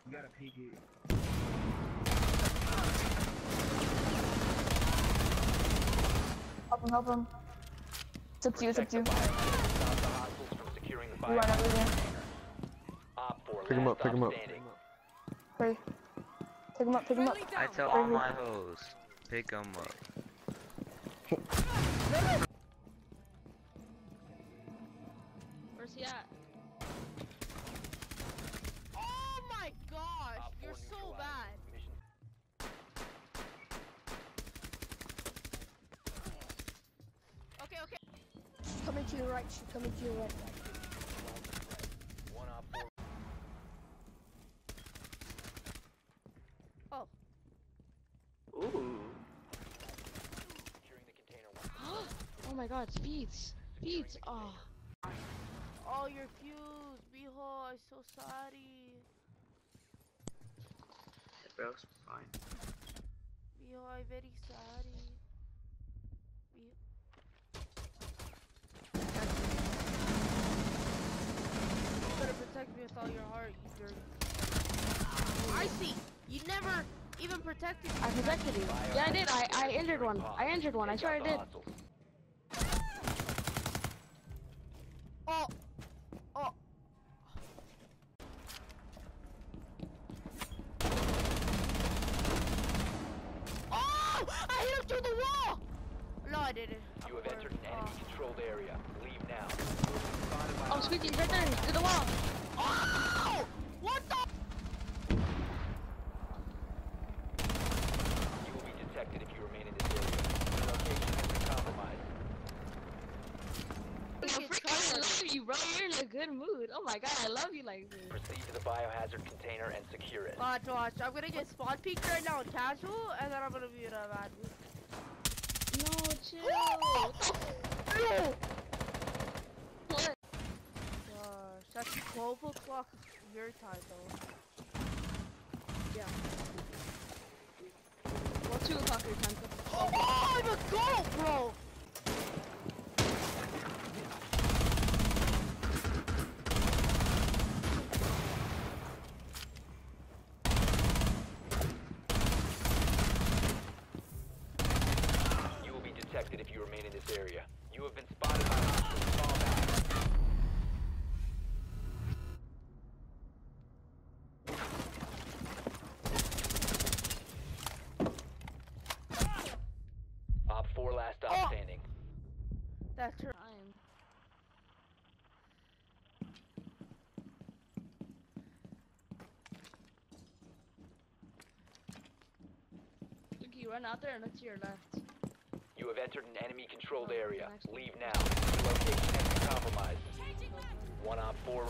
You gotta peek it. Help him. It's up to you, it's up to you. You run over there. Pick him up. Hurry. Pick him up. I tell all my hoes, pick him up. Where's he at? Oh my gosh, you're so bad. Okay. Coming to your right, she's coming to your right. Oh. Ooh. Oh my god, speeds. Oh. Oh, you're fused. Mijo, I'm so sorry. Bro, it's fine. Mijo, I'm very sorry. You better protect me with all your heart, you dirty. I see. You never even protected me. I protected you. Yeah, I did. I injured one. I swear I did. Oh. Oh! I hit him through the wall! No, I didn't. You have entered an enemy-controlled area. Leave now. Oh, Squeaky, right there, to the wall. Oh! What the? You will be detected if you remain in this area. Your location has been compromised. I love you, bro. You're in a good mood. Oh my god, I love you like this. Proceed to the biohazard container and secure it. Watch. I'm gonna get spawn peeked right now in casual, and then I'm gonna be in a bad mood. No, chill. What? Gosh, that's 12 o'clock your time, though. Yeah. Well, 2 o'clock your time. Oh, I'm a goat, bro! You will be detected if you remain in this area. You have been spotted by hostiles. Fall back. Op 4 last stop standing. That's her. Look, you run out there and look to your left. You have entered an enemy-controlled area. Leave now. Your location has been compromised. One Op 4.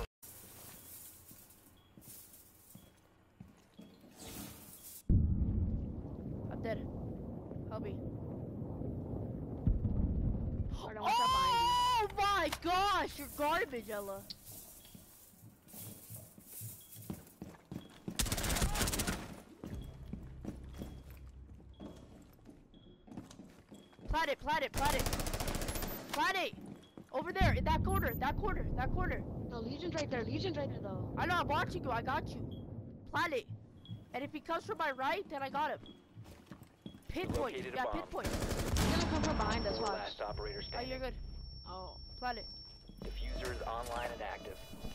I'm dead. Help me. Alright, what's up behind Oh my gosh, you're garbage, Ella. Plat it. Over there, in that corner. you? No, Legion's right there though. I know, I'm watching you, I got you. Plat it. And if he comes from my right, then I got him. Pinpoint, Located a yeah, bomb. pinpoint. He's gonna come from behind us, watch. Last operator Oh, standing. you're good. Oh. Plat it. Diffuser is online and active.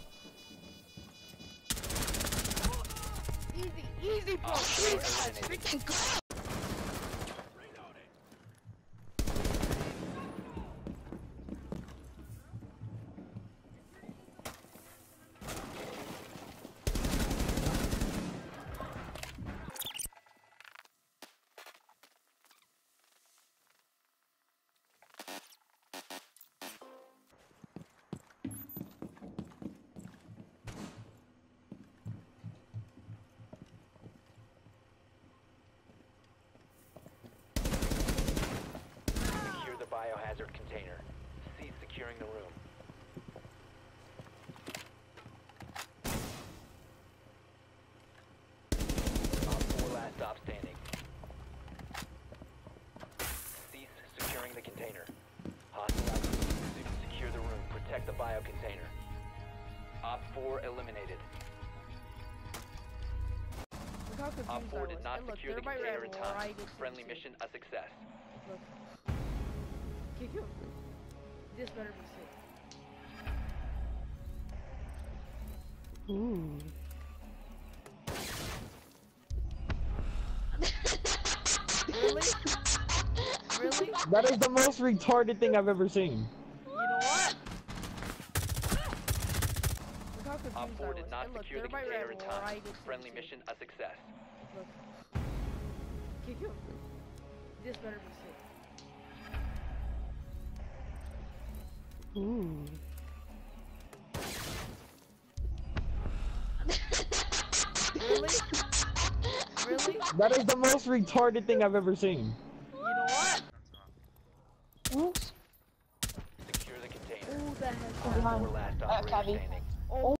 Easy, bro. Eliminated. Freaking go! Secure the biohazard container. Cease securing the room. Op 4 last stop standing. Cease securing the container. Hostile activity. Secure the room. Protect the bio container. Op 4 eliminated. confused Op 4 I did was. not And look, secure the they're my container red in wall, I time. get Friendly to mission a success. Look. Kick him. This better be sick. Ooh. Really? Really? That is the most retarded thing I've ever seen. You know what? Look how Op confused I 4 was. did not And look, secure the they're my container red in wall, I time. get to Friendly mission a success. Look. Kick him. This better be sick. Ooh. Really? Really? That is the most retarded thing I've ever seen. You know what? Oops. Secure the container. Ooh, that has Op behind. 4 last Cabby. operator standing. Oh,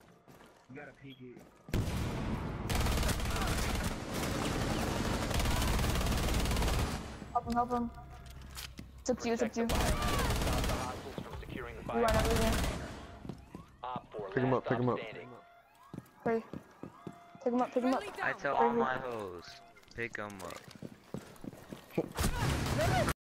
Help him. It's up to you, it's up Protect to the you. biohazard. Stop the hostiles from securing the You run biohazard. over there. Op 4 Pick 'em last up, pick 'em up. standing. Hurry. Pick him up, pick him up. I tell all my hoes, pick 'em up.